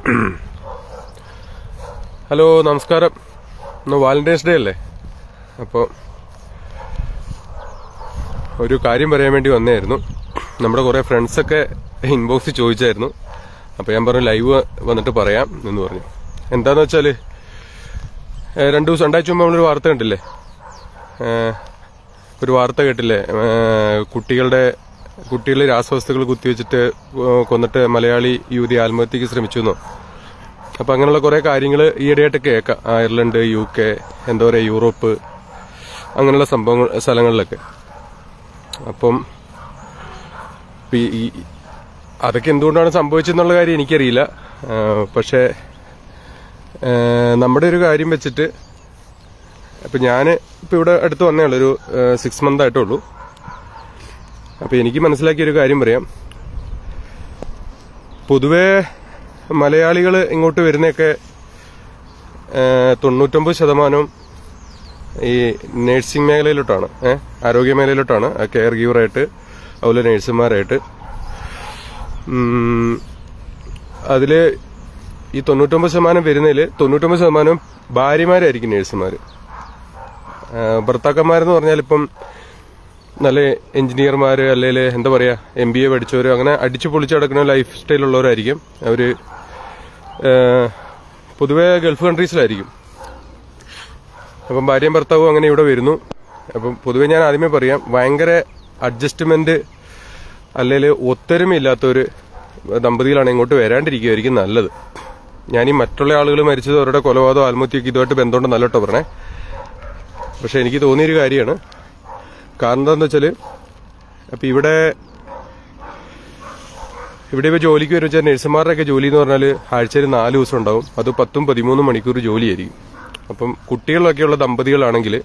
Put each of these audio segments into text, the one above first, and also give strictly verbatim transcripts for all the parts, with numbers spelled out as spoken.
Hello, നമസ്കാരം. ഇന്ന് Valentine's day അല്ലേ? അപ്പോൾ ഒരു കാര്യം പറയാൻ വേണ്ടി വന്നായിരുന്നു. നമ്മുടെ കുറേ ഫ്രണ്ട്സൊക്കെ ഇൻബോക്സിൽ ചോദിച്ചായിരുന്നു. അപ്പോൾ ഞാൻ പറഞ്ഞു ലൈവ് വന്നിട്ട് പറയാം എന്ന് പറഞ്ഞു. എന്താണെന്ന് വെച്ചാൽ രണ്ടു ദിവസം രണ്ടാഴ്ച മുമ്പ് നമ്മളൊരു വാർത്ത കണ്ടില്ലേ? ഒരു വാർത്ത കേട്ടില്ലേ? കുട്ടികളുടെ കുട്ടികൾ രാസവസ്തുക്കൾ കുത്തിവെച്ചിട്ട് കൊന്നിട്ട് മലയാളി യുവതി ആത്മഹത്യക്ക് ശ്രമിച്ചു എന്നോ. അപ്പം അങ്ങനെയുള്ള കുറേ കാര്യങ്ങൾ ഈയിടെയായിട്ട് കേൾക്കാം. അയർലൻഡ്, യു കെ, എന്താ പറയുക, യൂറോപ്പ്, അങ്ങനെയുള്ള സംഭവങ്ങൾ സ്ഥലങ്ങളിലൊക്കെ. അപ്പം ഈ അതൊക്കെ എന്തുകൊണ്ടാണ് സംഭവിച്ചതെന്നുള്ള കാര്യം എനിക്കറിയില്ല. പക്ഷേ നമ്മുടെ ഒരു കാര്യം വെച്ചിട്ട് അപ്പം ഞാൻ ഇപ്പം ഇവിടെ അടുത്ത് വന്നേ ഉള്ളൂ, ഒരു സിക്സ് മന്ത് ആയിട്ടുള്ളൂ. അപ്പം എനിക്ക് മനസ്സിലാക്കിയൊരു കാര്യം പറയാം. പൊതുവേ മലയാളികൾ ഇങ്ങോട്ട് വരുന്നതൊക്കെ തൊണ്ണൂറ്റൊമ്പത് ശതമാനവും ഈ നേഴ്സിംഗ് മേഖലയിലോട്ടാണ്, ഏഹ് ആരോഗ്യ മേഖലയിലോട്ടാണ്, കെയർ ഗീവറായിട്ട്, അതുപോലെ നേഴ്സുമാരായിട്ട്. അതിൽ ഈ തൊണ്ണൂറ്റൊമ്പത് ശതമാനം വരുന്നതിൽ തൊണ്ണൂറ്റൊമ്പത് ശതമാനം ഭാര്യമാരായിരിക്കും നേഴ്സുമാർ. ഭർത്താക്കന്മാരെന്ന് പറഞ്ഞാൽ ഇപ്പം നല്ല എഞ്ചിനീയർമാർ, അല്ലെങ്കിൽ എന്താ പറയുക, എം ബി എ പഠിച്ചവർ, അങ്ങനെ അടിച്ചു പൊളിച്ച് നടക്കുന്ന ലൈഫ് സ്റ്റൈലുള്ളവരായിരിക്കും അവർ. പൊതുവെ ഗൾഫ് കൺട്രീസിലായിരിക്കും. അപ്പം ഭാര്യയും ഭർത്താവും അങ്ങനെ ഇവിടെ വരുന്നു. അപ്പം പൊതുവെ ഞാൻ ആദ്യമേ പറയാം, ഭയങ്കര അഡ്ജസ്റ്റ്മെന്റ് അല്ലെങ്കിൽ ഒത്തൊരുമയില്ലാത്തൊരു ദമ്പതികളാണ് ഇങ്ങോട്ട് വരാണ്ടിരിക്കുകയായിരിക്കും നല്ലത്. ഞാൻ ഈ മറ്റുള്ള ആളുകൾ മരിച്ചത് അവരുടെ കൊലപാതകം, ആത്മഹത്യയൊക്കെ ഇതുമായിട്ട് ബന്ധമുണ്ടെന്നല്ല കേട്ടോ പറഞ്ഞേ. പക്ഷെ എനിക്ക് തോന്നിയൊരു കാര്യമാണ്. കാരണം എന്താണെന്ന് വെച്ചാൽ അപ്പം ഇവിടെ ഇവിടെ ഇപ്പോൾ ജോലിക്ക് വരും വെച്ചാൽ നഴ്സുമാരുടെയൊക്കെ ജോലി എന്ന് പറഞ്ഞാൽ ആഴ്ചയിൽ നാല് ദിവസം ഉണ്ടാവും. അത് പത്തും പതിമൂന്നും മണിക്കൂർ ജോലിയായിരിക്കും. അപ്പം കുട്ടികളൊക്കെയുള്ള ദമ്പതികളാണെങ്കിൽ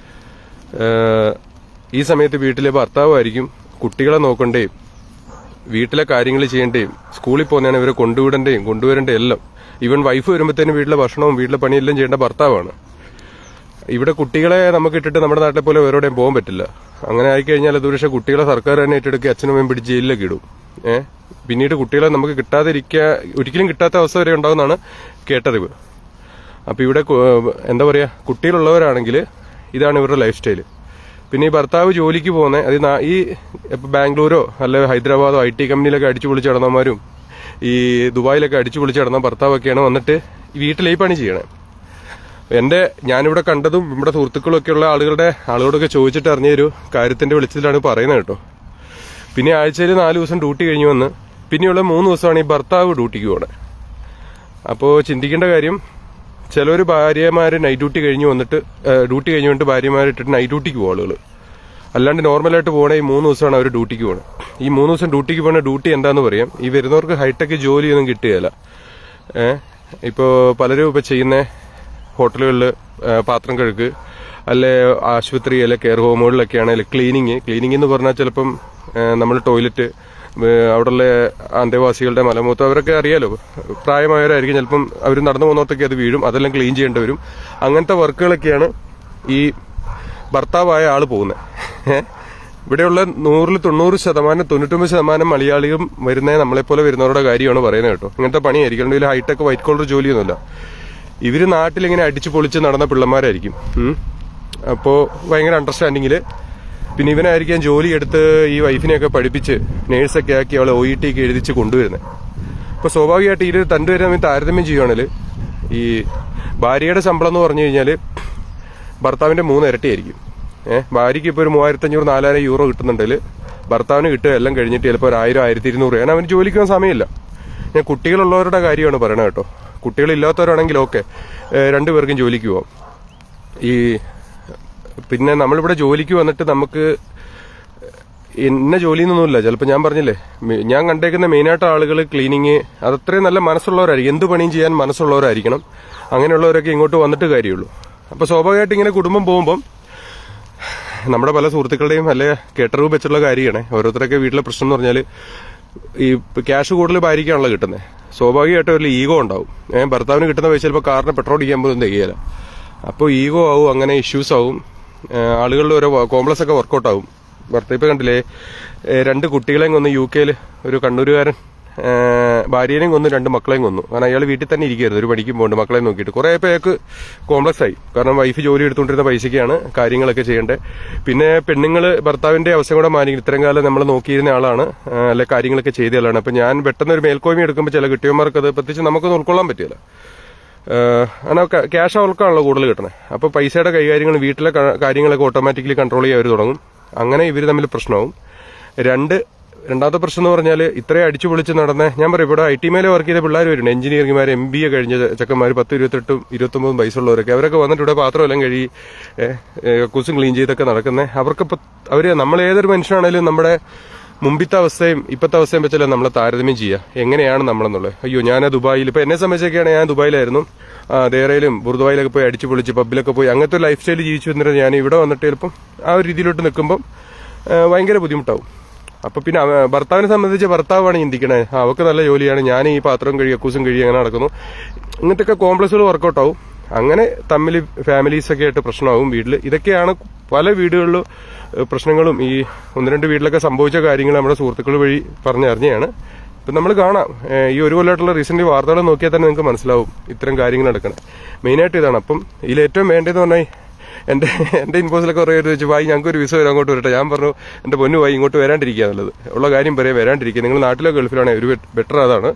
ഈ സമയത്ത് വീട്ടിലെ ഭർത്താവായിരിക്കും കുട്ടികളെ നോക്കണ്ടേയും വീട്ടിലെ കാര്യങ്ങൾ ചെയ്യേണ്ടേയും സ്കൂളിൽ പോകുന്നതാണ് ഇവരെ കൊണ്ടുവിടേണ്ടേയും കൊണ്ടുവരേണ്ടേയും എല്ലാം. ഈവൻ വൈഫ് വരുമ്പോഴത്തേനും വീട്ടിലെ ഭക്ഷണവും വീട്ടിലെ പണിയെല്ലാം ചെയ്യേണ്ട ഭർത്താവാണ്. ഇവിടെ കുട്ടികളെ നമുക്ക് ഇട്ടിട്ട് നമ്മുടെ നാട്ടിലെ പോലെ വേറെവിടെയും പോകാൻ പറ്റില്ല. അങ്ങനെ ആയിക്കഴിഞ്ഞാൽ അത് പക്ഷേ കുട്ടികളെ സർക്കാർ തന്നെ ഏറ്റെടുക്കുക, അച്ഛനും അമ്മയും പിടിച്ച് ജയിലിലേക്ക് ഇടും. ഏഹ് പിന്നീട് കുട്ടികളെ നമുക്ക് കിട്ടാതിരിക്കുക, ഒരിക്കലും കിട്ടാത്ത അവസ്ഥ വരെ ഉണ്ടാകുന്നതാണ് കേട്ടറിവ്. അപ്പം ഇവിടെ എന്താ പറയുക, കുട്ടികളുള്ളവരാണെങ്കിൽ ഇതാണ് ഇവരുടെ ലൈഫ് സ്റ്റൈല്. പിന്നെ ഈ ഭർത്താവ് ജോലിക്ക് പോകുന്നത് അത് ഈ ഇപ്പം ബാംഗ്ലൂരോ അല്ലെ ഹൈദരാബാദോ ഐ ടി കമ്പനിയിലൊക്കെ അടിച്ചു പൊളിച്ച് നടന്നവന്മാരും ഈ ദുബായിലൊക്കെ അടിച്ചു പൊളിച്ച് നടന്ന ഭർത്താവൊക്കെയാണ് വന്നിട്ട് വീട്ടിൽ ഈ പണി ചെയ്യണേ. എന്റെ ഞാനിവിടെ കണ്ടതും ഇവിടെ സുഹൃത്തുക്കളൊക്കെയുള്ള ആളുകളുടെ ആളുകളോടൊക്കെ ചോദിച്ചിട്ട് അറിഞ്ഞൊരു കാര്യത്തിന്റെ വെളിച്ചത്തിലാണ് പറയുന്നത് കേട്ടോ. പിന്നെ ആഴ്ചയിൽ നാല് ദിവസം ഡ്യൂട്ടി കഴിഞ്ഞു വന്ന് പിന്നെയുള്ള മൂന്ന് ദിവസമാണ് ഈ ഭർത്താവ് ഡ്യൂട്ടിക്ക് പോകണത്. അപ്പോൾ ചിന്തിക്കേണ്ട കാര്യം, ചിലർ ഭാര്യമാർ നൈറ്റ് ഡ്യൂട്ടി കഴിഞ്ഞ് വന്നിട്ട് ഡ്യൂട്ടി കഴിഞ്ഞ് വന്നിട്ട് ഭാര്യമാരിട്ടിട്ട് നൈറ്റ് ഡ്യൂട്ടിക്ക് പോകും ആളുകൾ. അല്ലാണ്ട് നോർമലായിട്ട് പോകണേ ഈ മൂന്ന് ദിവസമാണ് അവർ ഡ്യൂട്ടിക്ക് പോകുന്നത്. ഈ മൂന്ന് ദിവസം ഡ്യൂട്ടിക്ക് പോകുന്ന ഡ്യൂട്ടി എന്താന്ന് പറയാം, ഈ വരുന്നവർക്ക് ഹൈടെക് ജോലിയൊന്നും കിട്ടുകയില്ല. ഏഹ് ഇപ്പോൾ പലരും ഇപ്പോൾ ചെയ്യുന്ന ഹോട്ടലുകളിൽ പാത്രം കഴുക്ക്, അല്ലെ ആശുപത്രി, അല്ലെ കെയർ ഹോമുകളിലൊക്കെയാണ് ക്ലീനിങ്. ക്ലീനിങ് എന്ന് പറഞ്ഞാൽ ചിലപ്പം നമ്മൾ ടോയ്ലറ്റ്, അവിടെയുള്ള അന്തേവാസികളുടെ മലമൂത്രം, അവരൊക്കെ അറിയാലോ, പ്രായമായവരായിരിക്കും. ചിലപ്പം അവർ നടന്നു പോകുന്നവർക്കൊക്കെ അത് വീഴും, അതെല്ലാം ക്ലീൻ ചെയ്യേണ്ടി വരും. അങ്ങനത്തെ വർക്കുകളൊക്കെയാണ് ഈ ഭർത്താവായ ആൾ പോകുന്നത്. ഇവിടെയുള്ള നൂറിൽ തൊണ്ണൂറ് ശതമാനം തൊണ്ണൂറ്റൊമ്പത് ശതമാനം മലയാളികളും വരുന്നത് നമ്മളെപ്പോലെ വരുന്നവരുടെ കാര്യമാണ് പറയുന്നത് കേട്ടോ. ഇങ്ങനത്തെ പണിയായിരിക്കും. അല്ലെങ്കിൽ ഹൈടെക് വൈറ്റ് കോളർ ജോലിയൊന്നുമില്ല. ഇവര് നാട്ടിലിങ്ങനെ അടിച്ചു പൊളിച്ച് നടന്ന പിള്ളമാരായിരിക്കും. അപ്പോൾ ഭയങ്കര അണ്ടർസ്റ്റാൻഡിങ്ങിൽ പിന്നെ ഇവനായിരിക്കാം ജോലി എടുത്ത് ഈ വൈഫിനെയൊക്കെ പഠിപ്പിച്ച് നേഴ്സൊക്കെ ആക്കി അവളെ ഒ ഇ ടി ഒക്കെ എഴുതിച്ച് കൊണ്ടുവരുന്നത്. അപ്പോൾ സ്വാഭാവികമായിട്ട് ഇത് രണ്ടുപേരും തമ്മിൽ താരതമ്യം ചെയ്യുകയാണെങ്കിൽ ഈ ഭാര്യയുടെ ശമ്പളം എന്ന് പറഞ്ഞു കഴിഞ്ഞാൽ ഭർത്താവിന്റെ മൂന്ന് ഇരട്ടിയായിരിക്കും. ഏഹ് ഭാര്യയ്ക്ക് ഇപ്പോൾ ഒരു മൂവായിരത്തഞ്ഞൂറ് നാലായിരം യൂറോ കിട്ടുന്നുണ്ടെങ്കിൽ ഭർത്താവിന് കിട്ടുക എല്ലാം കഴിഞ്ഞിട്ട് ചിലപ്പോൾ ഒരു ആയിരം ആയിരത്തി ഇരുന്നൂറ്. കാരണം അവന് ജോലിക്ക് പോകാൻ സമയമില്ല. ഞാൻ കുട്ടികളുള്ളവരുടെ കാര്യമാണ് പറയണത് കേട്ടോ. കുട്ടികളില്ലാത്തവരാണെങ്കിൽ ഓക്കെ, രണ്ടുപേർക്കും ജോലിക്ക് പോവാം. ഈ പിന്നെ നമ്മളിവിടെ ജോലിക്ക് വന്നിട്ട് നമുക്ക് ഇന്ന ജോലിയൊന്നുമില്ല. ചിലപ്പോൾ ഞാൻ പറഞ്ഞില്ലേ, ഞാൻ കണ്ടേക്കുന്ന മെയിനായിട്ട് ആളുകൾ ക്ലീനിങ്, അതത്രയും നല്ല മനസ്സുള്ളവരായിരിക്കും, എന്ത് പണിയും ചെയ്യാൻ മനസ്സുള്ളവരായിരിക്കണം. അങ്ങനെയുള്ളവരൊക്കെ ഇങ്ങോട്ട് വന്നിട്ട് കാര്യമുള്ളൂ. അപ്പോൾ സ്വാഭാവികമായിട്ട് ഇങ്ങനെ കുടുംബം പോകുമ്പം നമ്മുടെ പല സുഹൃത്തുക്കളുടെയും അല്ലെ കേട്ടറിവ് വെച്ചുള്ള കാര്യമാണ്. ഓരോരുത്തരൊക്കെ വീട്ടിലെ പ്രശ്നം എന്ന് പറഞ്ഞാൽ ഈ ക്യാഷ് കൂടുതൽ ഭാര്യയ്ക്കാണല്ലോ കിട്ടുന്നത്. സ്വാഭാവികമായിട്ടും ഒരു ഈഗോ ഉണ്ടാവും. ഏഹ് ഭർത്താവിന് കിട്ടുന്ന പൈസ ചിലപ്പോൾ കാറിന് പെട്രോൾ അടിക്കാൻ പോലും തികയില്ല. അപ്പോൾ ഈഗോ ആവും, അങ്ങനെ ഇഷ്യൂസ് ആവും, ആളുകളുടെ ഓരോ കോംപ്ലക്സ് ഒക്കെ വർക്കൗട്ട് ആവും. ഭർത്താവ് ഇപ്പം കണ്ടില്ലേ, രണ്ട് കുട്ടികളെയും കൊന്ന് യു കെയിൽ ഒരു കണ്ണൂരുകാരൻ ഭാര്യനെയും കൊന്നു, രണ്ട് മക്കളെയും കൊന്നു. കാരണം അയാൾ വീട്ടിൽ തന്നെ ഇരിക്കുകയായിരുന്നു, ഒരു പണിക്കും പോകുന്നുണ്ട്, മക്കളെ നോക്കിയിട്ട്. കുറേ പേർക്ക് കോംപ്ലക്സ് ആയി. കാരണം വൈഫ് ജോലി എടുത്തുകൊണ്ടിരുന്ന പൈസയ്ക്കാണ് കാര്യങ്ങളൊക്കെ ചെയ്യേണ്ടത്. പിന്നെ പെണ്ണുങ്ങൾ ഭർത്താവിന്റെ അവസ്ഥ കൂടെ മാനിക്കും. ഇത്രയും കാലം നമ്മൾ നോക്കിയിരുന്ന ആളാണ്, അല്ലെ കാര്യങ്ങളൊക്കെ ചെയ്ത ആളാണ്. അപ്പൊ ഞാൻ പെട്ടെന്ന് ഒരു മേൽക്കോയ്മ എടുക്കുമ്പോൾ ചില കിട്ടിയവന്മാർക്ക് അത് പ്രത്യേകിച്ച് നമുക്കൊന്നും ഉൾക്കൊള്ളാൻ പറ്റില്ല. അങ്ങനെ ക്യാഷ് അവർക്കാണല്ലോ കൂടുതൽ കിട്ടണേ. അപ്പൊ പൈസയുടെ കൈകാര്യങ്ങൾ, വീട്ടിലെ കാര്യങ്ങളൊക്കെ ഓട്ടോമാറ്റിക്കലി കൺട്രോൾ ചെയ്യാൻ അവർ തുടങ്ങും. അങ്ങനെ ഇവർ തമ്മിൽ പ്രശ്നമാവും. രണ്ട് രണ്ടാമത്തെ പ്രശ്നം എന്ന് പറഞ്ഞാൽ ഇത്രയും അടിച്ചു പൊളിച്ച് നടന്ന, ഞാൻ പറയും ഇവിടെ ഐ ടി മേലെ വർക്ക് ചെയ്ത പിള്ളേർ വരുന്നുണ്ട്, എഞ്ചിനീയറിംഗുമാർ, എം ബി എ കഴിഞ്ഞ ചെക്കന്മാർ, പത്ത് ഇരുപത്തെട്ടും ഇരുപത്തൊമ്പതും വയസ്സുള്ളവരൊക്കെ. അവരൊക്കെ വന്നിട്ട് ഇവിടെ പാത്രമെല്ലാം കഴുകി കുസും ക്ലീൻ ചെയ്തൊക്കെ നടക്കുന്നത്. അവർക്ക് അവര് നമ്മൾ ഏതൊരു മനുഷ്യനാണേലും നമ്മുടെ മുമ്പിത്തെ അവസ്ഥയും ഇപ്പോഴത്തെ അവസ്ഥയും വെച്ചല്ലേ നമ്മളെ താരതമ്യം ചെയ്യുക, എങ്ങനെയാണ് നമ്മളെന്നുള്ളത്. അയ്യോ ഞാൻ ദുബായിൽ, ഇപ്പൊ എന്നെ സംബന്ധിച്ചൊക്കെയാണ്, ഞാൻ ദുബായിലായിരുന്നു, ദേറയിലും ബുർദുബായിലൊക്കെ പോയി അടിച്ചു പൊളിച്ച് പബ്ബിലൊക്കെ പോയി അങ്ങനത്തെ ഒരു ലൈഫ് സ്റ്റൈൽ ജീവിച്ചു വന്നിട്ട് ഞാൻ ഇവിടെ വന്നിട്ട് ചിലപ്പം ആ ഒരു രീതിയിലോട്ട് നിൽക്കുമ്പം ഭയങ്കര ബുദ്ധിമുട്ടാവും. അപ്പൊ പിന്നെ ഭർത്താവിനെ സംബന്ധിച്ച് ഭർത്താവാണ് ചിന്തിക്കണേ, അവർക്ക് നല്ല ജോലിയാണ്, ഞാൻ ഈ പാത്രം കഴുകി അക്കൂസും കഴുകി അങ്ങനെ നടക്കുന്നു. ഇങ്ങനത്തെ കോംപ്ലക്സുകൾ വർക്കൗട്ട് ആവും. അങ്ങനെ തമ്മിൽ ഫാമിലീസൊക്കെ ആയിട്ട് പ്രശ്നമാവും വീട്ടിൽ. ഇതൊക്കെയാണ് പല വീടുകളിലും പ്രശ്നങ്ങളും. ഈ ഒന്ന് രണ്ട് വീട്ടിലൊക്കെ സംഭവിച്ച കാര്യങ്ങൾ നമ്മുടെ സുഹൃത്തുക്കൾ വഴി പറഞ്ഞറിഞ്ഞാണ്. ഇപ്പം നമ്മൾ കാണാം, ഈ ഒരു കൊല്ലമായിട്ടുള്ള റീസെന്റ് വാർത്തകൾ നോക്കിയാൽ തന്നെ നിങ്ങൾക്ക് മനസ്സിലാവും ഇത്തരം കാര്യങ്ങൾ നടക്കണം. മെയിനായിട്ട് ഇതാണ്. അപ്പം ഇതിൽ ഏറ്റവും വേണ്ടതെന്ന് പറഞ്ഞാൽ എന്റെ എന്റെ ഇൻബോക്സിലൊക്കെ കുറേ പേര് ചോദിച്ചു, ഭായി ഞങ്ങൾക്ക് ഒരു വിസ വരാൻ അങ്ങോട്ട് വരട്ടെ. ഞാൻ പറഞ്ഞു എന്റെ പൊന്നു ഭായി ഇങ്ങോട്ട് വരാണ്ടിരിക്കുക എന്നുള്ളത്. ഉള്ള കാര്യം പറയാൻ വരാണ്ടിരിക്കുക. നിങ്ങൾ നാട്ടിലോ ഗൾഫിലാണെ ഒരു ബെറ്റർ അതാണ്.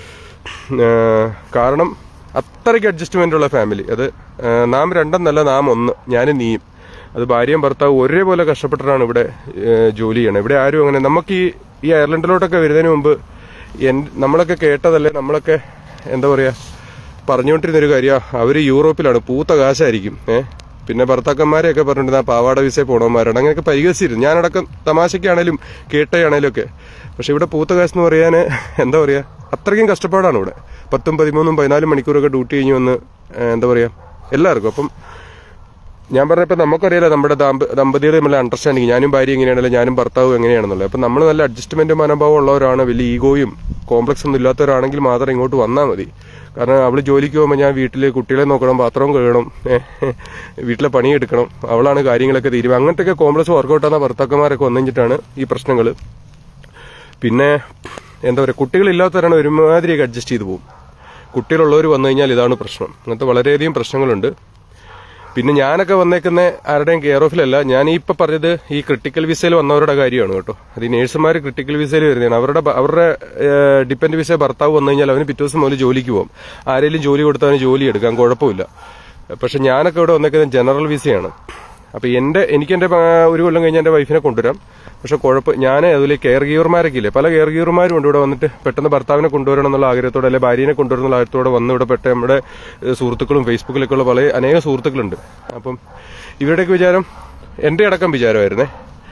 കാരണം അത്രയ്ക്ക് അഡ്ജസ്റ്റ്മെന്റ് ഉള്ള ഫാമിലി. അത് നാം രണ്ടെന്നല്ല, നാം ഒന്ന്, ഞാനും നീയും. അത് ഭാര്യയും ഭർത്താവ് ഒരേപോലെ കഷ്ടപ്പെട്ടിട്ടാണ് ഇവിടെ ജോലി ചെയ്യണം. ഇവിടെ ആരും അങ്ങനെ, നമുക്ക് ഈ ഈ അയർലൻഡിലോട്ടൊക്കെ വരുന്നതിന് മുമ്പ് നമ്മളൊക്കെ കേട്ടതല്ലേ, നമ്മളൊക്കെ എന്താ പറയാ പറഞ്ഞുകൊണ്ടിരുന്നൊരു കാര്യം, അവര് യൂറോപ്പിലാണ്, പൂത്ത കാശായിരിക്കും. ഏഹ് പിന്നെ ഭർത്താക്കന്മാരെയൊക്കെ പറഞ്ഞിട്ട് പാവാട വിസ പോണവന്മാരാണ്, അങ്ങനെയൊക്കെ പരിഹസിച്ചിരുന്നു. ഞാനടക്കം തമാശയ്ക്കാണേലും കേട്ടയാണേലും ഒക്കെ. പക്ഷെ ഇവിടെ പൂത്ത കാശ് എന്ന് പറയാൻ എന്താ പറയാ, അത്രയ്ക്കും കഷ്ടപ്പാടാണ് ഇവിടെ. പത്തും പതിമൂന്നും പതിനാലും മണിക്കൂറൊക്കെ ഡ്യൂട്ടി കഴിഞ്ഞ് വന്ന് എന്താ പറയാ എല്ലാവർക്കും. അപ്പം ഞാൻ പറഞ്ഞപ്പോൾ നമുക്കറിയാലോ നമ്മുടെ ദമ്പതിയുടെ തമ്മിലുള്ള അണ്ടർസ്റ്റാൻഡിങ്, ഞാനും ഭാര്യ എങ്ങനെയാണല്ലോ, ഞാനും ഭർത്താവും എങ്ങനെയാണെന്നുള്ളത്. അപ്പം നമ്മൾ നല്ല അഡ്ജസ്റ്റ്മെന്റ് മനോഭാവം ഉള്ളവരാണ്, വലിയ ഈഗോയും കോംപ്ലക്സ് ഒന്നും ഇല്ലാത്തവരാണെങ്കിൽ മാത്രം ഇങ്ങോട്ട് വന്നാൽ മതി. കാരണം അവള് ജോലിക്ക് പോകുമ്പോൾ ഞാൻ വീട്ടിൽ കുട്ടികളെ നോക്കണം, പാത്രവും കഴുകണം, വീട്ടിലെ പണിയെടുക്കണം, അവളാണ് കാര്യങ്ങളൊക്കെ തീരുമാനം. അങ്ങനത്തെയൊക്കെ കോംപ്ലക്സ് വർക്കൗട്ടാകുന്ന ഭർത്താക്കന്മാരൊക്കെ വന്നിട്ടാണ് ഈ പ്രശ്നങ്ങൾ. പിന്നെ എന്താ പറയുക, കുട്ടികളില്ലാത്തവരാണ് ഒരുമാതിരിയൊക്കെ അഡ്ജസ്റ്റ് ചെയ്ത് പോകും. കുട്ടികളുള്ളവർ വന്നു കഴിഞ്ഞാൽ ഇതാണ് പ്രശ്നം. അങ്ങനത്തെ വളരെയധികം പ്രശ്നങ്ങളുണ്ട്. പിന്നെ ഞാനൊക്കെ വന്നേക്കുന്ന ആരുടെയും കെയർ ഓഫിലല്ല. ഞാൻ ഈ ഇപ്പൊ പറഞ്ഞത് ഈ ക്രിട്ടിക്കൽ വിസയിൽ വന്നവരുടെ കാര്യമാണ് കേട്ടോ. അത് ഈ നേഴ്സുമാർ ക്രിട്ടിക്കൽ വിസയിൽ വരുന്നതാണ്. അവരുടെ അവരുടെ ഡിപ്പെൻഡ് വിസ ഭർത്താവ് വന്നു കഴിഞ്ഞാൽ അവന് പിറ്റേ ദിവസം മുതൽ ജോലിക്ക് പോകും. ആരെങ്കിലും ജോലി കൊടുത്തവന് ജോലി എടുക്കാം, കുഴപ്പമില്ല. പക്ഷെ ഞാനൊക്കെ ഇവിടെ വന്നേക്കുന്നത് ജനറൽ വിസയാണ്. അപ്പൊ എന്റെ എനിക്ക് എന്റെ ഒരു കൊല്ലം കഴിഞ്ഞ് എന്റെ വൈഫിനെ കൊണ്ടുവരാം. പക്ഷെ കുഴപ്പം ഞാൻ അതിൽ കെയർ ഗീവർമാരൊക്കെ ഇല്ലേ, പല കെയർ ഗീവർമാരും ഉണ്ട് ഇവിടെ വന്നിട്ട് പെട്ടെന്ന് ഭർത്താവിനെ കൊണ്ടുവരണം എന്നുള്ള ആഗ്രഹത്തോടെ, അല്ലെ ഭാര്യനെ കൊണ്ടുവരണം എന്നുള്ള ആഗ്രഹത്തോടെ വന്ന് ഇവിടെ പെട്ട നമ്മുടെ സുഹൃത്തുക്കളും ഫേസ്ബുക്കിലൊക്കെ ഉള്ള പല അനേകം സുഹൃത്തുക്കളുണ്ട്. അപ്പം ഇവരുടെയൊക്കെ വിചാരം, എന്റെ അടക്കം വിചാരമായിരുന്നേ,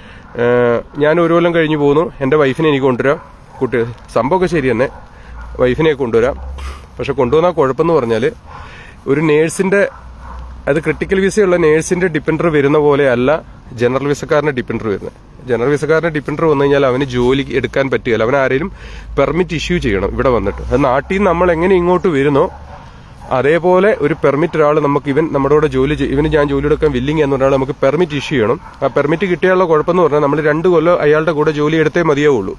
ഞാൻ ഒരു കൊല്ലം കഴിഞ്ഞ് പോകുന്നു, എന്റെ വൈഫിനെ എനിക്ക് കൊണ്ടുവരാം, കുട്ടി സംഭവമൊക്കെ ശരി തന്നെ, വൈഫിനെ കൊണ്ടുവരാം. പക്ഷെ കൊണ്ടുവന്നാൽ കുഴപ്പമെന്ന് പറഞ്ഞാൽ ഒരു നേഴ്സിന്റെ, അത് ക്രിട്ടിക്കൽ വിസയുള്ള നേഴ്സിന്റെ ഡിപ്പെൻഡർ വരുന്ന പോലെ അല്ല ജനറൽ വിസക്കാരന്റെ ഡിപ്പെൻഡർ വരുന്നത്. ജനറൽ വിസക്കാരന്റെ ഡിപ്പെൻഡർ വന്നു കഴിഞ്ഞാൽ അവന് ജോലി എടുക്കാൻ പറ്റുകയില്ല. അവൻ ആരെങ്കിലും പെർമിറ്റ് ഇഷ്യൂ ചെയ്യണം ഇവിടെ വന്നിട്ട്. അത് നാട്ടിൽ നിന്ന് നമ്മൾ എങ്ങനെ ഇങ്ങോട്ട് വരുന്നോ അതേപോലെ ഒരു പെർമിറ്റ് ഒരാൾ നമുക്ക്, ഇവൻ നമ്മുടെ കൂടെ ജോലി ഇവന് ഞാൻ ജോലി എടുക്കാൻ വില്ലിങ് എന്ന ഒരാൾ നമുക്ക് പെർമിറ്റ് ഇഷ്യൂ ചെയ്യണം. ആ പെർമിറ്റ് കിട്ടിയുള്ള കുഴപ്പമെന്ന് പറഞ്ഞാൽ നമ്മൾ രണ്ട് കൊല്ലം അയാളുടെ കൂടെ ജോലി എടുത്തേ മതിയാവുള്ളൂ.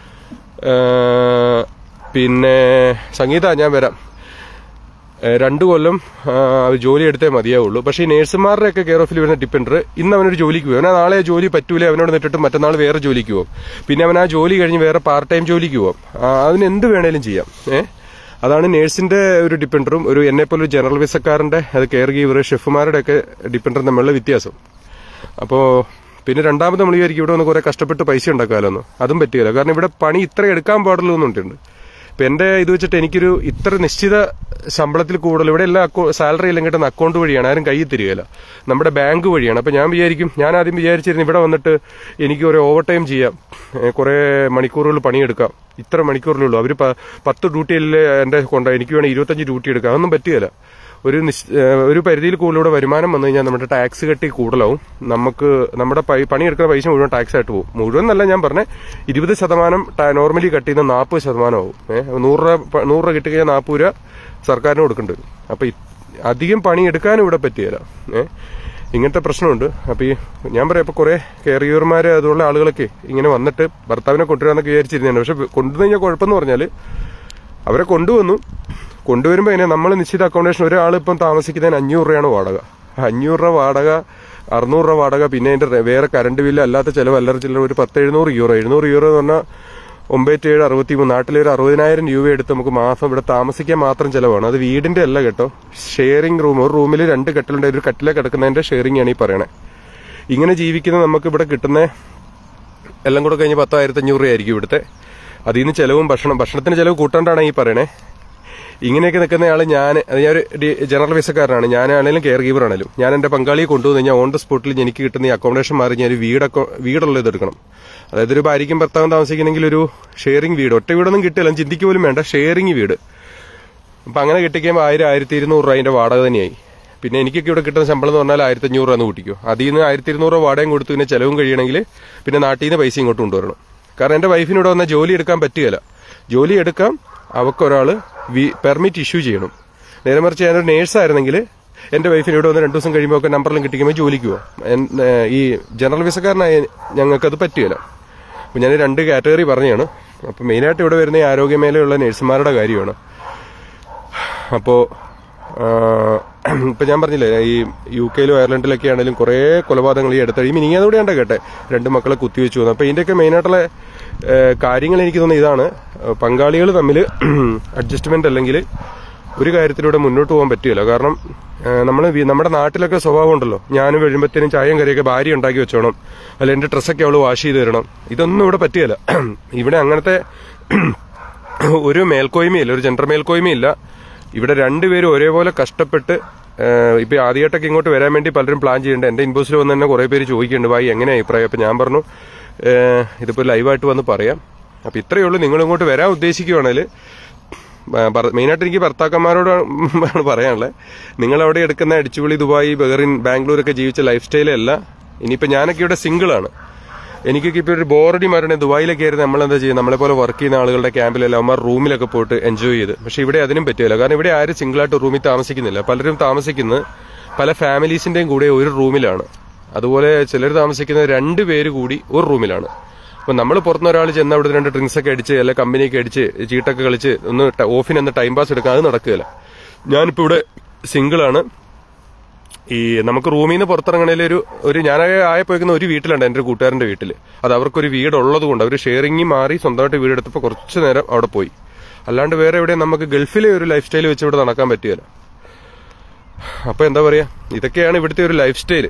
പിന്നെ സംഗീത ഞാൻ വരാം, രണ്ടു കൊല്ലം ജോലി എടുത്തേ മതിയാവുള്ളൂ. പക്ഷേ ഈ നേഴ്സുമാരുടെ ഒക്കെ കെയർ ഓഫിൽ വരുന്ന ഡിപ്പെൻഡർ ഇന്ന് അവനൊരു ജോലിക്ക് പോകും, അവനാ നാളെ ജോലി പറ്റൂലേ, അവനോട് നിട്ടിട്ട് മറ്റന്നാൾ വേറെ ജോലിക്ക് പോകും. പിന്നെ അവൻ ആ ജോലി കഴിഞ്ഞ് വേറെ പാർട്ട് ടൈം ജോലിക്ക് പോകും. അതിന് എന്ത് വേണേലും ചെയ്യാം. ഏഹ് അതാണ് നേഴ്സിന്റെ ഒരു ഡിപ്പെൻഡറും ഒരു എന്നെ പോലെ ഒരു ജനറൽ വിസക്കാരന്റെ, അത് കെയർ ഗീവർ ഷെഫുമാരുടെ ഒക്കെ ഡിപ്പെൻഡറും തമ്മിലുള്ള വ്യത്യാസം. അപ്പോ പിന്നെ രണ്ടാമത് നമ്മൾ വിചാരിക്കും ഇവിടെ ഒന്ന് കുറെ കഷ്ടപ്പെട്ട് പൈസ ഉണ്ടാക്കാമല്ലോ, അതും പറ്റുകയില്ല. കാരണം ഇവിടെ പണി ഇത്ര എടുക്കാൻ പാടുള്ളൂ എന്നുണ്ട്. ഇപ്പൊ എന്റെ ഇത് വെച്ചിട്ട് എനിക്കൊരു ഇത്ര നിശ്ചിത ശമ്പളത്തിൽ കൂടുതൽ ഇവിടെ എല്ലാ സാലറി എല്ലാം കിട്ടുന്ന അക്കൗണ്ട് വഴിയാണ്, ആരും കയ്യിൽ തരികയില്ല, നമ്മുടെ ബാങ്ക് വഴിയാണ്. അപ്പൊ ഞാൻ വിചാരിക്കും, ഞാൻ ആദ്യം വിചാരിച്ചിരുന്നു ഇവിടെ വന്നിട്ട് എനിക്ക് കുറെ ഓവർ ടൈം ചെയ്യാം, കുറെ മണിക്കൂറുകൾ പണിയെടുക്കാം, ഇത്ര മണിക്കൂറിലുള്ളൂ. അവര് പത്ത് ഡ്യൂട്ടിയിൽ എന്റെ കൊണ്ട എനിക്ക് വേണം ഇരുപത്തഞ്ച് ഡ്യൂട്ടി എടുക്കാം, അതൊന്നും പറ്റുകയില്ല. ഒരു ഒരു പരിധിയിൽ കൂടുതലൂടെ വരുമാനം വന്നു കഴിഞ്ഞാൽ നമ്മുടെ ടാക്സ് കെട്ടി കൂടുതലാവും. നമുക്ക് നമ്മുടെ പണിയെടുക്കുന്ന പൈസ മുഴുവൻ ടാക്സ് ആയിട്ട് പോകും. മുഴുവൻ എന്നല്ല ഞാൻ പറഞ്ഞ, ഇരുപത് ശതമാനം നോർമലി കട്ട് ചെയ്യുന്ന നാൽപ്പത് ശതമാനം ആവും. ഏഹ് നൂറ് രൂപ നൂറ് രൂപ കിട്ടിക്കഴിഞ്ഞാൽ നാൽപ്പത് രൂപ സർക്കാരിന് കൊടുക്കേണ്ടി വരും. അപ്പൊ അധികം പണി എടുക്കാനും ഇവിടെ പറ്റുകയില്ല. ഏഹ് ഇങ്ങനത്തെ പ്രശ്നമുണ്ട്. അപ്പോൾ ഈ ഞാൻ പറയാം, ഇപ്പോൾ കുറേ കെയർ അതുള്ള ആളുകളൊക്കെ ഇങ്ങനെ വന്നിട്ട് ഭർത്താവിനെ കൊണ്ടുവരാമെന്നൊക്കെ വിചാരിച്ചിരുന്നതാണ്. പക്ഷെ കൊണ്ടുവന്നു കഴിഞ്ഞാൽ കുഴപ്പമെന്ന് പറഞ്ഞാൽ അവരെ കൊണ്ടുവന്നു കൊണ്ടുവരുമ്പോൾ അതിനെ നമ്മൾ നിശ്ചിത അക്കോമഡേഷൻ ഒരാൾ ഇപ്പം താമസിക്കുന്നതിന് അഞ്ഞൂറ് രൂപയാണ് വാടക. അഞ്ഞൂറ് രൂപ വാടക, അറുന്നൂറ് രൂപ വാടക, പിന്നെ അതിൻ്റെ വേറെ കറണ്ട് ബില്ല്, അല്ലാത്ത ചിലവ് അല്ലറ ചില്ലറ ഒരു പത്ത് എഴുന്നൂറ് യൂറോ എഴുന്നൂറ് യൂറോ എന്ന് പറഞ്ഞാൽ ഒമ്പത്തേഴ് അറുപത്തി മൂന്ന് നാട്ടിലെ ഒരു അറുപതിനായിരം രൂപ എടുത്ത് നമുക്ക് മാസം ഇവിടെ താമസിക്കാൻ മാത്രം ചിലവാണ്. അത് വീടിന്റെ അല്ല കേട്ടോ, ഷെയറിംഗ് റൂം. ഒരു റൂമിൽ രണ്ട് കട്ടിലുണ്ട്, ഒരു കട്ടിലെ കിടക്കുന്നതിന്റെ ഷെയറിംഗ് ആണ് ഈ പറയണേ. ഇങ്ങനെ ജീവിക്കുന്ന നമുക്ക് ഇവിടെ കിട്ടുന്ന എല്ലാം കൂടെ കഴിഞ്ഞ് പത്തായിരത്തി അഞ്ഞൂറ് രൂപയായിരിക്കും ഇവിടുത്തെ. അതിൽ നിന്ന് ചിലവും ഭക്ഷണം ഭക്ഷണത്തിന് ചിലവ് കൂട്ടാണ്ടാണ് ഈ പറയണേ. ഇങ്ങനെയൊക്കെ നിൽക്കുന്നയാൾ ഞാൻ ഞാനൊരു ജനറൽ വിസക്കാരനാണ്. ഞാനാണെങ്കിലും കെയർ ഗീവർ ആണെങ്കിലും ഞാൻ എന്റെ പങ്കാളിയെ കൊണ്ടുവന്ന് കഴിഞ്ഞാൽ ഓൺ ദ സ്പോട്ടിൽ എനിക്ക് കിട്ടുന്ന ഈ അക്കോമഡേഷൻ മാറി ഞാൻ ഒരു വീടൊക്കെ വീടുള്ളത് എടുക്കണം. അതായത് ഒരു ഭാര്യയ്ക്കും ഭർത്താവും താമസിക്കണമെങ്കിൽ ഒരു ഷെയറിംഗ് വീട്, ഒറ്റ വീടൊന്നും കിട്ടില്ല, ചിന്തിക്ക് പോലും വേണ്ട, ഷെയറിംഗ് വീട്. അപ്പം അങ്ങനെ കിട്ടിക്കുമ്പോൾ ആയിരം ആയിരത്തി ഇരുന്നൂറ് രൂപ അതിന്റെ വാടക തന്നെയായി. പിന്നെ എനിക്കൊക്കെ ഇവിടെ കിട്ടുന്ന ശമ്പളം എന്ന് പറഞ്ഞാൽ ആയിരത്തി അഞ്ഞൂറ് രൂപ എന്ന് കൂട്ടിക്കും. അതിൽ നിന്ന് ആയിരത്തി ഇരുന്നൂറ് രൂപ വാടകയും കൊടുത്തു പിന്നെ ചെലവും കഴിയണമെങ്കിൽ പിന്നെ നാട്ടിൽ നിന്ന് പൈസ ഇങ്ങോട്ട് കൊണ്ടുവരണം. കാരണം എന്റെ വൈഫിനോട് വന്നാൽ ജോലി എടുക്കാൻ പറ്റുകയില്ല. ജോലി എടുക്കാം അവക്കൊരാൾ പെർമിറ്റ് ഇഷ്യൂ ചെയ്യണം. നേരെ മറിച്ച് ഞാനൊരു നേഴ്സായിരുന്നെങ്കിൽ എന്റെ വൈഫിനോട് വന്ന് രണ്ടു ദിവസം കഴിയുമ്പോൾ ഒക്കെ നമ്പറിലും കിട്ടിക്കുമ്പോൾ ജോലിക്ക് പോവാം. ഈ ജനറൽ വിസക്കാരനായ ഞങ്ങൾക്കത് പറ്റുകയില്ല. അപ്പം ഞാൻ രണ്ട് കാറ്റഗറി പറഞ്ഞാണ്. അപ്പം മെയിനായിട്ട് ഇവിടെ വരുന്ന ഈ ആരോഗ്യമേഖലയുള്ള നഴ്സുമാരുടെ കാര്യമാണ്. അപ്പോൾ ഇപ്പം ഞാൻ പറഞ്ഞില്ലേ, ഈ യു കെയിലും അയർലൻഡിലൊക്കെ ആണെങ്കിലും കുറേ കൊലപാതകങ്ങൾ ഈ അടുത്ത ഈ മിനിങ്ങാതോടെ ഉണ്ട് കേട്ടെ, രണ്ട് മക്കളെ കുത്തിവെച്ചു വന്നു. അപ്പം ഇതിൻ്റെയൊക്കെ മെയിനായിട്ടുള്ള കാര്യങ്ങൾ എനിക്ക് തോന്നുന്നത് ഇതാണ്, പങ്കാളികൾ തമ്മിൽ അഡ്ജസ്റ്റ്മെന്റ് അല്ലെങ്കിൽ ഒരു കാര്യത്തിലൂടെ മുന്നോട്ട് പോകാൻ പറ്റില്ല. കാരണം നമ്മൾ നമ്മുടെ നാട്ടിലൊക്കെ സ്വഭാവം ഉണ്ടല്ലോ, ഞാനും വരുമ്പോഴത്തേനും ചായയും കറിയൊക്കെ ഭാര്യ ഉണ്ടാക്കി വെച്ചോണം, അല്ല എന്റെ ഡ്രസ്സൊക്കെ അവള് വാഷ് ചെയ്ത് തരണം. ഇതൊന്നും ഇവിടെ പറ്റിയല്ല. ഇവിടെ അങ്ങനത്തെ ഒരു മേൽക്കോയ്മയില്ല, ഒരു ജെൻഡർ മേൽക്കോയ്മയില്ല. ഇവിടെ രണ്ടുപേരും ഒരേപോലെ കഷ്ടപ്പെട്ട് ഇപ്പൊ ആദ്യമായിട്ടൊക്കെ ഇങ്ങോട്ട് വരാൻ വേണ്ടി പലരും പ്ലാൻ ചെയ്യുന്നുണ്ട്. എന്റെ ഇൻബോക്സിൽ വന്ന് തന്നെ കുറെ പേര് ചോദിക്കുന്നുണ്ട്, ഭായി എങ്ങനെ അഭിപ്രായം. അപ്പൊ ഞാൻ പറഞ്ഞു ഇതിപ്പോ ലൈവായിട്ട് വന്ന് പറയാം. അപ്പൊ ഇത്രയേ ഉള്ളൂ. നിങ്ങൾ ഇങ്ങോട്ട് വരാൻ ഉദ്ദേശിക്കുകയാണെങ്കിൽ മെയിനായിട്ട് എനിക്ക് ഭർത്താക്കന്മാരോടാണ് പറയാനുള്ളത്, നിങ്ങൾ അവിടെ എടുക്കുന്ന അടിച്ചുപൊളി ദുബായ്, ബഹറിൻ, ബാംഗ്ലൂരൊക്കെ ജീവിച്ച ലൈഫ് സ്റ്റൈലല്ല. ഇനിയിപ്പോ ഞാനൊക്കെ ഇവിടെ സിംഗിളാണ്. എനിക്കൊക്കെ ഇപ്പോൾ ഒരു ബോറടി മാറണേ. ദുബായിലൊക്കെ ആയിരുന്നു നമ്മളെന്താ ചെയ്യുക, നമ്മളെ പോലെ വർക്ക് ചെയ്യുന്ന ആളുകളുടെ ക്യാമ്പിലെല്ലാം അവന്മാർ റൂമിലൊക്കെ പോയിട്ട് എൻജോയ് ചെയ്ത്. പക്ഷെ ഇവിടെ അതിനും പറ്റില്ല. കാരണം ഇവിടെ ആരും സിംഗിളായിട്ട് റൂമിൽ താമസിക്കുന്നില്ല. പലരും താമസിക്കുന്നത് പല ഫാമിലീസിന്റെയും കൂടെ ഒരു റൂമിലാണ്. അതുപോലെ ചിലർ താമസിക്കുന്നത് രണ്ടുപേര് കൂടി ഒരു റൂമിലാണ്. അപ്പൊ നമ്മൾ പുറത്തുനിന്ന് ഒരാൾ ചെന്ന് അവിടെ രണ്ട് ഡ്രിങ്ക്സ് ഒക്കെ അടിച്ച് അല്ലെ കമ്പനിയൊക്കെ അടിച്ച് ചീട്ടൊക്കെ കളിച്ച് ഒന്ന് ഓഫിന് ഒന്ന് ടൈം പാസ് എടുക്കാൻ അത് നടക്കുകയില്ല. ഞാനിപ്പോ ഇവിടെ സിംഗിളാണ്. ഈ നമുക്ക് റൂമിൽ നിന്ന് പുറത്തിറങ്ങണേൽ ഒരു ഒരു ഞാൻ ആയപ്പോയിക്കുന്ന ഒരു വീട്ടിലുണ്ട്, എൻ്റെ ഒരു കൂട്ടുകാരന്റെ വീട്ടിൽ. അത് അവർക്കൊരു വീടുള്ളത് കൊണ്ട് അവർ ഷെയറിംഗ് മാറി സ്വന്തമായിട്ട് വീടെടുത്തപ്പോൾ കുറച്ചു നേരം അവിടെ പോയി. അല്ലാണ്ട് വേറെ എവിടെ നമുക്ക് ഗൾഫിലെ ഒരു ലൈഫ് സ്റ്റൈൽ വെച്ച് ഇവിടെ നടക്കാൻ പറ്റുകയില്ല. അപ്പൊ എന്താ പറയാ, ഇതൊക്കെയാണ് ഇവിടുത്തെ ഒരു ലൈഫ് സ്റ്റൈല്.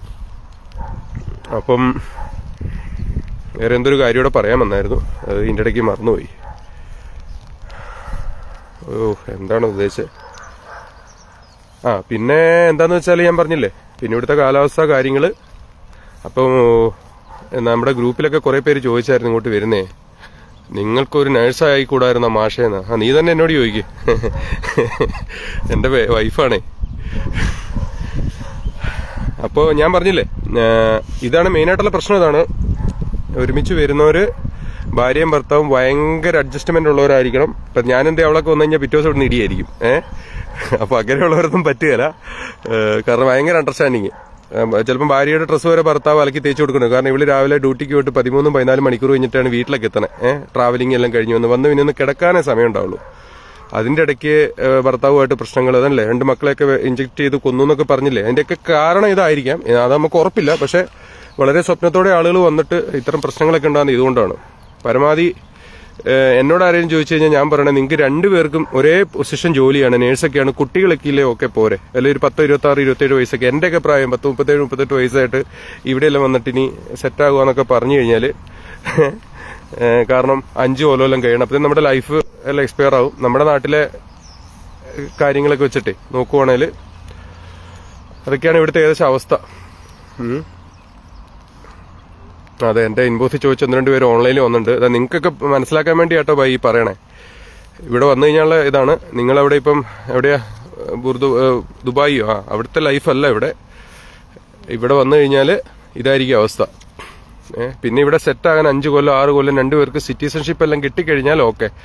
അപ്പം വേറെ എന്തൊരു കാര്യം ഇവിടെ പറയാൻ വന്നായിരുന്നു, അത് ഇതിൻ്റെ ഇടയ്ക്ക് മറന്നുപോയി. ഓ എന്താണ് ഉദ്ദേശിച്ചത്? ആ പിന്നെ എന്താന്ന് വെച്ചാൽ ഞാൻ പറഞ്ഞില്ലേ, പിന്നെ ഇവിടുത്തെ കാലാവസ്ഥ കാര്യങ്ങള്. അപ്പം നമ്മുടെ ഗ്രൂപ്പിലൊക്കെ കുറെ പേര് ചോദിച്ചായിരുന്നു ഇങ്ങോട്ട് വരുന്നേ, നിങ്ങൾക്കൊരു നേഴ്സായി കൂടായിരുന്നോ മാഷേന്ന്. ആ നീ തന്നെ എന്നോട് ചോദിക്ക്, എന്റെ വൈഫാണേ. അപ്പോ ഞാൻ പറഞ്ഞില്ലേ, ഇതാണ് മെയിനായിട്ടുള്ള പ്രശ്നം. ഇതാണ് ഒരുമിച്ച് വരുന്നവര് ഭാര്യയും ഭർത്താവും ഭയങ്കര അഡ്ജസ്റ്റ്മെന്റ് ഉള്ളവരായിരിക്കണം. ഇപ്പൊ ഞാനെന്തേ അവളൊക്കെ വന്നു കഴിഞ്ഞാൽ പിറ്റേ ദിവസം ഇവിടെ ഇടിയായിരിക്കും. ഏഹ് അപ്പൊ അങ്ങനെയുള്ളവരൊന്നും പറ്റുകയില്ല. കാരണം ഭയങ്കര അണ്ടർസ്റ്റാൻഡിങ്. ചിലപ്പോൾ ഭാര്യയുടെ ഡ്രസ്സ് വരെ ഭർത്താവ് അലക്കി തേച്ച് കൊടുക്കണം. കാരണം ഇവള് രാവിലെ ഡ്യൂട്ടിക്ക് പോയിട്ട് പതിമൂന്നും പതിനാല് മണിക്കൂർ കഴിഞ്ഞിട്ടാണ് വീട്ടിലേക്ക് എത്തണേ. ഏഹ് ട്രാവലിംഗ് എല്ലാം കഴിഞ്ഞ് വന്ന് വന്ന് പിന്നെ ഒന്ന് കിടക്കാനേ സമയം ഉണ്ടാവുള്ളൂ. അതിന്റെ ഇടയ്ക്ക് ഭർത്താവുമായിട്ട് പ്രശ്നങ്ങൾ, അതല്ലേ രണ്ട് മക്കളെയൊക്കെ ഇഞ്ചക്ട് ചെയ്ത് കൊന്നു എന്നൊക്കെ പറഞ്ഞില്ലേ, അതിന്റെയൊക്കെ കാരണം ഇതായിരിക്കാം. അത് നമുക്ക് ഉറപ്പില്ല. പക്ഷെ വളരെ സ്വപ്നത്തോടെ ആളുകൾ വന്നിട്ട് ഇത്തരം പ്രശ്നങ്ങളൊക്കെ ഉണ്ടാകുന്നത് ഇതുകൊണ്ടാണ്. പരമാവധി എന്നോട് ആരെങ്കിലും ചോദിച്ചു കഴിഞ്ഞാൽ ഞാൻ പറയണേ, നിങ്ങൾക്ക് രണ്ടുപേർക്കും ഒരേ പൊസിഷൻ ജോലിയാണ്, നേഴ്സൊക്കെയാണ്, കുട്ടികളൊക്കെ ഇല്ലേ ഒക്കെ പോരെ. അല്ലെങ്കിൽ ഒരു പത്തോ ഇരുപത്തി ആറ് ഇരുപത്തേഴ് വയസ്സൊക്കെ എന്റെയൊക്കെ പ്രായം പത്ത് മുപ്പത്തേഴ് മുപ്പത്തെട്ട് വയസ്സായിട്ട് ഇവിടെയെല്ലാം വന്നിട്ട് ഇനി സെറ്റാകുക എന്നൊക്കെ പറഞ്ഞു കഴിഞ്ഞാൽ, കാരണം അഞ്ചു കൊല്ലം കഴിയണം. അപ്പം നമ്മുടെ ലൈഫ് എല്ലാം എക്സ്പയർ ആവും. നമ്മുടെ നാട്ടിലെ കാര്യങ്ങളൊക്കെ വെച്ചിട്ടേ നോക്കുവാണെങ്കിൽ അതൊക്കെയാണ് ഇവിടുത്തെ ഏകദേശം അവസ്ഥ. അതെ, എന്റെ ഇൻബോക്സിൽ ചോദിച്ച ഒന്ന് രണ്ട് പേര് ഓൺലൈനിൽ വന്നിട്ടുണ്ട്. അതാ നിങ്ങൾക്കൊക്കെ മനസ്സിലാക്കാൻ വേണ്ടി കേട്ടോ ബൈ പറയണേ. ഇവിടെ വന്നു കഴിഞ്ഞാൽ ഇതാണ്, നിങ്ങളവിടെ ഇപ്പം എവിടെയാ ദുബായിയോ, ആ അവിടുത്തെ ലൈഫല്ല ഇവിടെ. ഇവിടെ വന്നു കഴിഞ്ഞാൽ ഇതായിരിക്കും അവസ്ഥ. ഏഹ് പിന്നെ ഇവിടെ സെറ്റാകാൻ അഞ്ചു കൊല്ലം ആറ് കൊല്ലം രണ്ടുപേർക്ക് സിറ്റിസൺഷിപ്പ് എല്ലാം കിട്ടിക്കഴിഞ്ഞാൽ ഓക്കെ.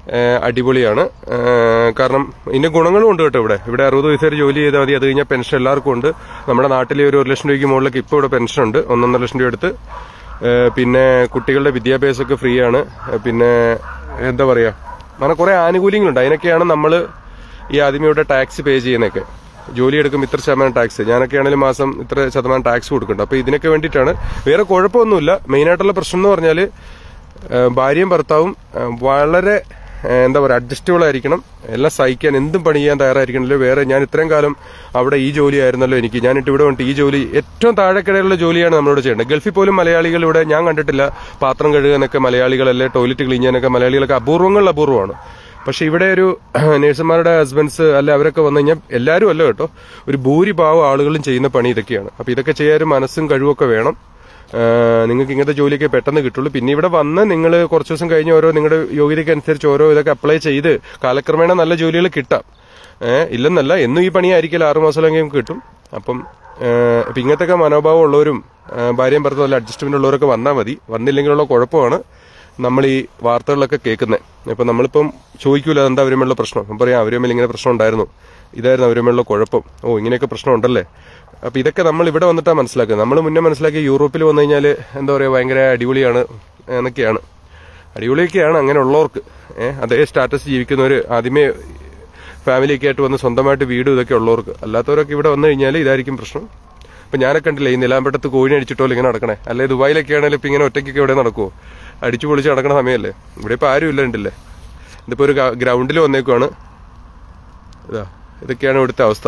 അടിപൊളിയാണ്. കാരണം ഇതിന്റെ ഗുണങ്ങളും ഉണ്ട് കേട്ടോ. ഇവിടെ ഇവിടെ അറുപത് വയസ്സ് വരെ ജോലി ചെയ്താൽ മതി. അത് കഴിഞ്ഞാൽ പെൻഷൻ എല്ലാവർക്കും ഉണ്ട്. നമ്മുടെ നാട്ടിലെ ഒരു ഒരു ലക്ഷം രൂപയ്ക്ക് മുകളിലേക്ക് ഇപ്പോൾ ഇവിടെ പെൻഷൻ ഉണ്ട്, ഒന്നൊന്നര ലക്ഷം രൂപ എടുത്ത്. പിന്നെ കുട്ടികളുടെ വിദ്യാഭ്യാസമൊക്കെ ഫ്രീ ആണ്. പിന്നെ എന്താ പറയാ, അങ്ങനെ കുറെ ആനുകൂല്യങ്ങളുണ്ട്. അതിനൊക്കെയാണ് നമ്മൾ ഈ ആദ്യമേ ഇവിടെ ടാക്സ് പേ ചെയ്യുന്നതൊക്കെ. ജോലി എടുക്കുമ്പോൾ ഇത്ര ശതമാനം ടാക്സ്, ഞാനൊക്കെ ആണെങ്കിലും മാസം ഇത്ര ശതമാനം ടാക്സ് കൊടുക്കുന്നുണ്ട്. അപ്പൊ ഇതിനൊക്കെ വേണ്ടിയിട്ടാണ്. വേറെ കുഴപ്പമൊന്നുമില്ല. മെയിനായിട്ടുള്ള പ്രശ്നം എന്ന് പറഞ്ഞാൽ ഭാര്യയും ഭർത്താവും വളരെ എന്താ പറയുക അഡ്ജസ്റ്റബിൾ ആയിരിക്കണം. എല്ലാം സഹിക്കാൻ, എന്തും പണി ചെയ്യാൻ തയ്യാറായിരിക്കണല്ലോ. വേറെ ഞാൻ ഇത്രയും കാലം അവിടെ ഈ ജോലി ആയിരുന്നല്ലോ എനിക്ക്, ഞാനിട്ട് ഇവിടെ വന്നിട്ട് ഈ ജോലി ഏറ്റവും താഴെക്കിടയിലുള്ള ജോലിയാണ് നമ്മളോട് ചെയ്യേണ്ടത്. ഗൾഫിൽ പോലും മലയാളികൾ ഇവിടെ ഞാൻ കണ്ടിട്ടില്ല. പാത്രം കഴുകാനൊക്കെ മലയാളികളല്ലേ, ടോയ്ലറ്റ് ക്ലീൻ ചെയ്യാനൊക്കെ മലയാളികളൊക്കെ അപൂർവങ്ങളിൽ അപൂർവമാണ്. പക്ഷെ ഇവിടെ ഒരു നേഴ്സുമാരുടെ ഹസ്ബൻഡ്സ് അല്ല അവരൊക്കെ വന്നു കഴിഞ്ഞാൽ, എല്ലാവരും അല്ല കേട്ടോ, ഒരു ഭൂരിഭാഗം ആളുകളും ചെയ്യുന്ന പണി ഇതൊക്കെയാണ്. അപ്പൊ ഇതൊക്കെ ചെയ്യാനും മനസ്സും കഴിവൊക്കെ വേണം. നിങ്ങൾക്ക് ഇങ്ങനത്തെ ജോലിയൊക്കെ പെട്ടെന്ന് കിട്ടുള്ളൂ. പിന്നെ ഇവിടെ വന്ന് നിങ്ങൾ കുറച്ച് ദിവസം കഴിഞ്ഞ് ഓരോ നിങ്ങളുടെ യോഗ്യതയ്ക്ക് അനുസരിച്ച് ഓരോ ഇതൊക്കെ അപ്ലൈ ചെയ്ത് കാലക്രമേണ നല്ല ജോലികൾ കിട്ടാം. ഏഹ് ഇല്ലെന്നല്ല, എന്നും ഈ പണിയായിരിക്കില്ല, ആറുമാസമെങ്കിലും കിട്ടും. അപ്പം ഇപ്പം ഇങ്ങനത്തെ മനോഭാവം ഉള്ളവരും ഭാര്യയും ഭർത്താവും നല്ല അഡ്ജസ്റ്റ്മെന്റ് ഉള്ളവരൊക്കെ വന്നാൽ മതി. വന്നില്ലെങ്കിലുള്ള കുഴപ്പമാണ് നമ്മൾ ഈ വാർത്തകളിലൊക്കെ കേൾക്കുന്നത്. ഇപ്പം നമ്മളിപ്പം ചോദിക്കൂല എന്താ അവരുമുള്ള പ്രശ്നം, അപ്പം പറയാം അവരുമില്ല ഇങ്ങനെ പ്രശ്നം ഉണ്ടായിരുന്നു, ഇതായിരുന്നു അവരുമുള്ള കുഴപ്പം, ഓ ഇങ്ങനെയൊക്കെ പ്രശ്നം ഉണ്ടല്ലേ. അപ്പൊ ഇതൊക്കെ നമ്മൾ ഇവിടെ വന്നിട്ടാണ് മനസ്സിലാക്കുന്നത്. നമ്മൾ മുന്നേ മനസ്സിലാക്കി യൂറോപ്പിൽ വന്നു കഴിഞ്ഞാൽ എന്താ പറയുക ഭയങ്കര അടിപൊളിയാണ് എന്നൊക്കെയാണ്. അടിപൊളിയൊക്കെയാണ് അങ്ങനെ ഉള്ളവർക്ക്. ഏഹ് അതേ സ്റ്റാറ്റസ് ജീവിക്കുന്നവർ, ആദ്യമേ ഫാമിലിയൊക്കെ ആയിട്ട് വന്ന് സ്വന്തമായിട്ട് വീടും ഇതൊക്കെ ഉള്ളവർക്ക്. അല്ലാത്തവരൊക്കെ ഇവിടെ വന്നു കഴിഞ്ഞാൽ ഇതായിരിക്കും പ്രശ്നം. ഇപ്പൊ ഞാനൊക്കെ കണ്ടില്ലേ ഈ നിലാമ്പട്ടത്ത് കോഴി അടിച്ചിട്ടോ ഇങ്ങനെ നടക്കണേ. അല്ലെ ദുബായിലൊക്കെ ആണെങ്കിലും ഇപ്പൊ ഇങ്ങനെ ഒറ്റയ്ക്കൊക്കെ ഇവിടെ നടക്കുമോ, അടിച്ചു പൊളിച്ച് നടക്കണ സമയമല്ലേ. ഇവിടെ ഇപ്പൊ ആരും ഇല്ല, ഉണ്ടല്ലേ. ഇതിപ്പോ ഒരു ഗ്രൗണ്ടിൽ വന്നേക്കുവാണ്. ഇതാ ഇതൊക്കെയാണ് ഇവിടുത്തെ അവസ്ഥ.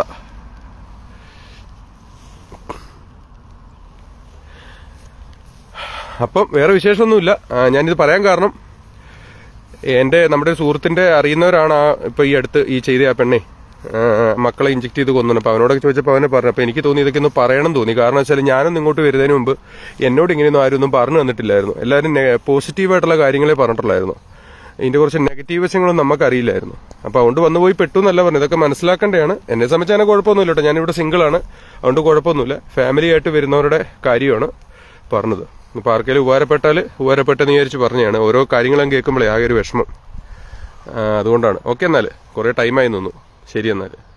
അപ്പം വേറെ വിശേഷമൊന്നുമില്ല. ഞാനിത് പറയാൻ കാരണം എന്റെ നമ്മുടെ സുഹൃത്തിന്റെ അറിയുന്നവരാണ് ആ ഇപ്പൊ ഈ അടുത്ത് ഈ ചെയ്ത ആ പെണ്ണെ മക്കളെ ഇഞ്ചെക്ട് ചെയ്ത് കൊന്നു. അപ്പൊ അവനോടൊക്കെ ചോദിച്ചപ്പോൾ അവനെ പറഞ്ഞു. അപ്പൊ എനിക്ക് തോന്നി ഇതൊക്കെ ഒന്ന് പറയണം തോന്നി. കാരണം വെച്ചാൽ ഞാനൊന്നും ഇങ്ങോട്ട് വരുന്നതിന് മുമ്പ് എന്നോട് ഇങ്ങനെയൊന്നും ആരും ഒന്നും പറഞ്ഞു തന്നിട്ടില്ലായിരുന്നു. എല്ലാവരും പോസിറ്റീവായിട്ടുള്ള കാര്യങ്ങളെ പറഞ്ഞിട്ടുള്ളായിരുന്നു. ഇതിന്റെ കുറച്ച് നെഗറ്റീവ് വശങ്ങളൊന്നും നമുക്കറിയില്ലായിരുന്നു. അപ്പൊ അതുകൊണ്ട് വന്നു പോയി പെട്ടു എന്നല്ല പറഞ്ഞു. ഇതൊക്കെ മനസ്സിലാക്കേണ്ടതാണ്. എന്നെ സംബന്ധിച്ച് അങ്ങനെ കുഴപ്പമൊന്നുമില്ല കേട്ടോ. ഞാനിവിടെ സിംഗിളാണ്, അതുകൊണ്ട് കുഴപ്പമൊന്നുമില്ല. ഫാമിലി ആയിട്ട് വരുന്നവരുടെ കാര്യമാണ് പറഞ്ഞത്. ഇപ്പൊ ആർക്കെങ്കിലും ഉപകാരപ്പെട്ടാൽ ഉപകാരപ്പെട്ടെന്ന് വിചാരിച്ച് പറഞ്ഞതാണ്. ഓരോ കാര്യങ്ങളും കേൾക്കുമ്പോഴേ ആകെ ഒരു വിഷമം. അതുകൊണ്ടാണ്. ഓക്കെ, എന്നാൽ കുറെ ടൈമായി നിന്നു. ശരി എന്നാൽ.